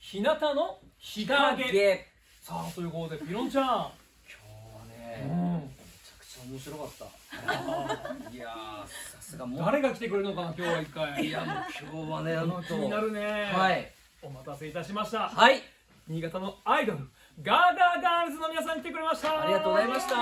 日向の日陰。さあということでピロンちゃん、 今日はね、めちゃくちゃ面白かった。いやー、さすがもう誰が来てくれるのかな今日は一回。 いやもう今日はね、 気になるね。 はい、 お待たせいたしました。 はい、 新潟のアイドルガーダーガールズの皆さん来てくれました。 ありがとうございました。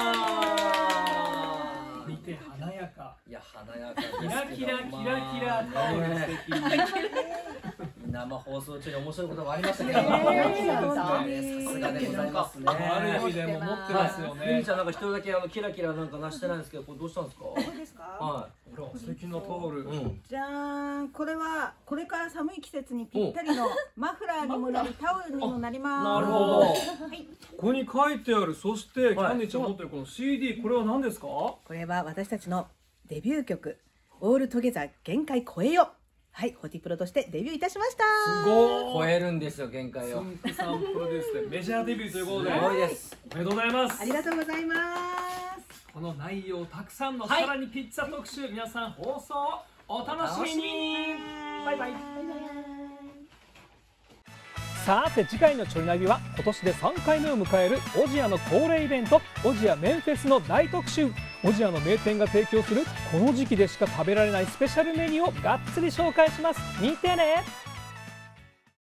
見て華やか。 いや華やかですけど、 キラキラキラキラタオル素敵。 生放送中に面白いことがありましたけど、さすがでございますね。 悪い意味でも持ってますよね。 ミミちゃんなんか一人だけキラキラなんかなしてないんですけど、これどうしたんですか？ そうですか。 はほら素敵なタオル。 じゃーん、これはこれから寒い季節にぴったりのマフラーにもなりタオルにもなります。 なるほど。 はい。 ここに書いてある。そしてキャンディーちゃん持ってるこの CD、これは何ですか？ これは私たちのデビュー曲オールトゲザー限界超えよ。はい、ホティプロとしてデビューいたしました。 すごい。 超えるんですよ限界を。 つんくさんプロデュースでメジャーデビューということで。 すごいです。 おめでとうございます。 ありがとうございます。 この内容たくさんの、 はいさらにピッツァ特集、皆さん放送お楽しみに。バイバイ。さて次回のちょいナビは今年で3回目を迎えるオジアの恒例イベントオジアメンフェスの大特集。オジアの名店が提供するこの時期でしか食べられないスペシャルメニューをがっつり紹介します。見てね。